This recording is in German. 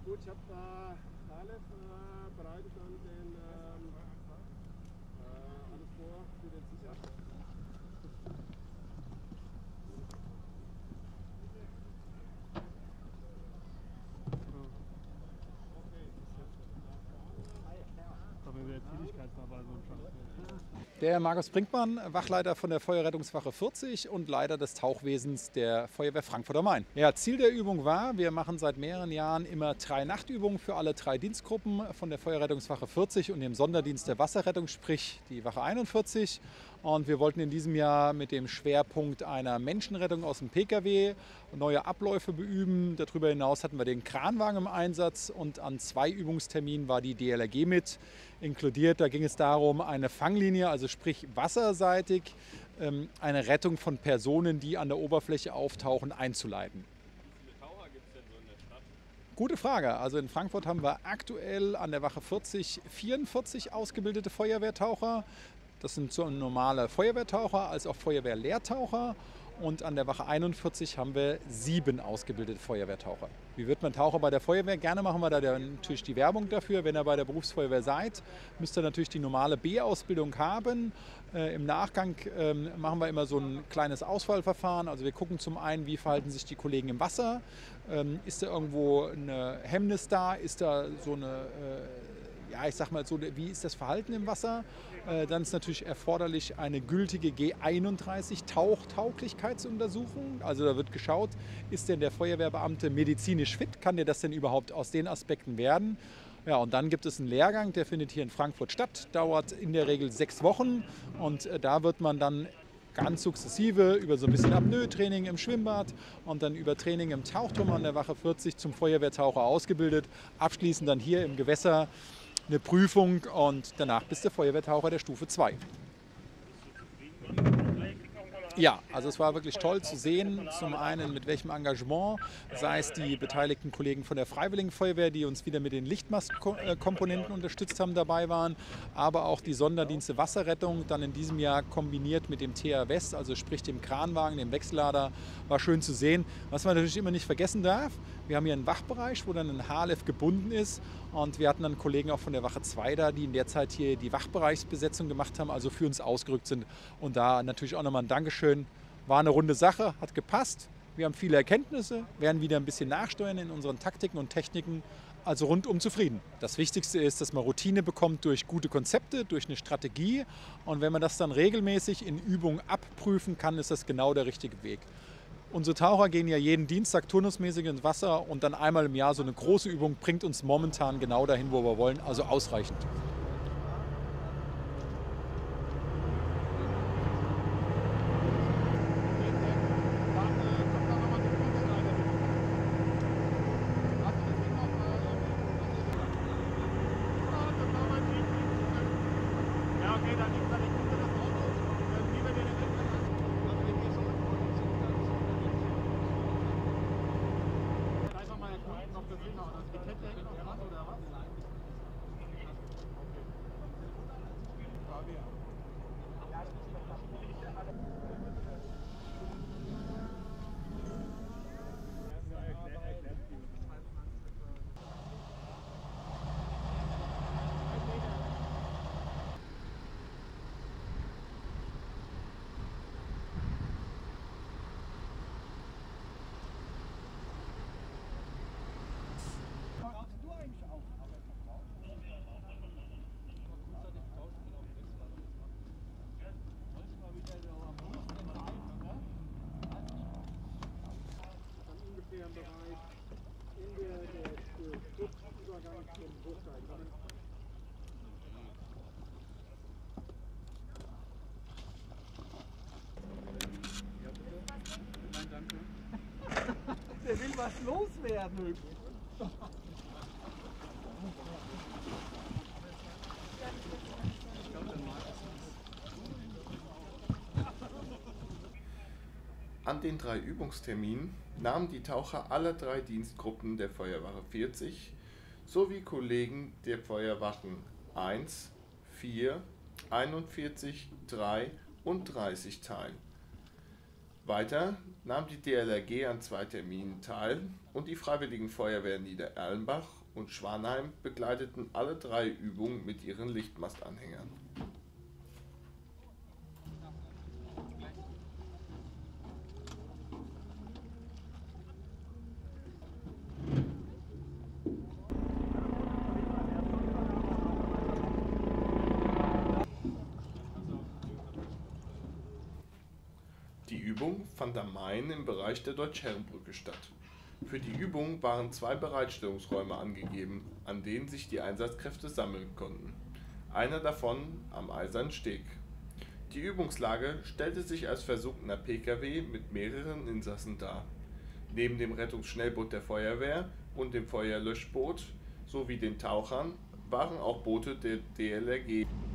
Gut, ich habe Halef bereitet dann alles vor für den Sicher. Der Markus Brinkmann, Wachleiter von der Feuerrettungswache 40 und Leiter des Tauchwesens der Feuerwehr Frankfurt am Main. Ja, Ziel der Übung war, wir machen seit mehreren Jahren immer 3 Nachtübungen für alle 3 Dienstgruppen von der Feuerrettungswache 40 und dem Sonderdienst der Wasserrettung, sprich die Wache 41. Und wir wollten in diesem Jahr mit dem Schwerpunkt einer Menschenrettung aus dem Pkw neue Abläufe beüben. Darüber hinaus hatten wir den Kranwagen im Einsatz und an 2 Übungsterminen war die DLRG mit inkludiert. Da ging es darum, eine Fanglinie, also sprich wasserseitig, eine Rettung von Personen, die an der Oberfläche auftauchen, einzuleiten. Wie viele Taucher gibt es denn so in der Stadt? Gute Frage. Also in Frankfurt haben wir aktuell an der Wache 40 44 ausgebildete Feuerwehrtaucher. Das sind so normale Feuerwehrtaucher als auch Feuerwehrlehrtaucher. Und an der Wache 41 haben wir 7 ausgebildete Feuerwehrtaucher. Wie wird man Taucher bei der Feuerwehr? Gerne machen wir da natürlich die Werbung dafür. Wenn ihr bei der Berufsfeuerwehr seid, müsst ihr natürlich die normale B-Ausbildung haben. Im Nachgang machen wir immer so ein kleines Auswahlverfahren. Also wir gucken zum einen, wie verhalten sich die Kollegen im Wasser. Ist da irgendwo eine Hemmnis da? Ist da so eine... ja, ich sag mal so, wie ist das Verhalten im Wasser? Dann ist natürlich erforderlich eine gültige G31-Tauchtauglichkeitsuntersuchung. Also da wird geschaut, ist denn der Feuerwehrbeamte medizinisch fit? Kann der das denn überhaupt aus den Aspekten werden? Ja, und dann gibt es einen Lehrgang, der findet hier in Frankfurt statt, dauert in der Regel 6 Wochen und da wird man dann ganz sukzessive über so ein bisschen Apnoe-Training im Schwimmbad und dann über Training im Tauchturm an der Wache 40 zum Feuerwehrtaucher ausgebildet. Abschließend dann hier im Gewässer eine Prüfung und danach bist du Feuerwehrtaucher der Stufe 2. Ja, also es war wirklich toll zu sehen, zum einen mit welchem Engagement, sei es die beteiligten Kollegen von der Freiwilligen Feuerwehr, die uns wieder mit den Lichtmastkomponenten unterstützt haben, dabei waren, aber auch die Sonderdienste Wasserrettung, dann in diesem Jahr kombiniert mit dem TH West, also sprich dem Kranwagen, dem Wechsellader, war schön zu sehen. Was man natürlich immer nicht vergessen darf, wir haben hier einen Wachbereich, wo dann ein HLF gebunden ist und wir hatten dann Kollegen auch von der Wache 2 da, die in der Zeit hier die Wachbereichsbesetzung gemacht haben, also für uns ausgerückt sind und da natürlich auch nochmal ein Dankeschön. War eine runde Sache, hat gepasst. Wir haben viele Erkenntnisse, werden wieder ein bisschen nachsteuern in unseren Taktiken und Techniken. Also rundum zufrieden. Das Wichtigste ist, dass man Routine bekommt durch gute Konzepte, durch eine Strategie. Und wenn man das dann regelmäßig in Übungen abprüfen kann, ist das genau der richtige Weg. Unsere Taucher gehen ja jeden Dienstag turnusmäßig ins Wasser und dann einmal im Jahr so eine große Übung bringt uns momentan genau dahin, wo wir wollen, also ausreichend. Der will was loswerden. An den 3 Übungsterminen nahmen die Taucher aller 3 Dienstgruppen der Feuerwache 40 sowie Kollegen der Feuerwachen 1, 4, 41, 3 und 30 teil. Weiter nahm die DLRG an 2 Terminen teil und die Freiwilligen Feuerwehren Niedererlenbach und Schwanheim begleiteten alle 3 Übungen mit ihren Lichtmastanhängern. Die Übung fand am Main im Bereich der Deutsch-Herren-Brücke statt. Für die Übung waren 2 Bereitstellungsräume angegeben, an denen sich die Einsatzkräfte sammeln konnten. Einer davon am Eisernen Steg. Die Übungslage stellte sich als versunkener Pkw mit mehreren Insassen dar. Neben dem Rettungsschnellboot der Feuerwehr und dem Feuerlöschboot sowie den Tauchern waren auch Boote der DLRG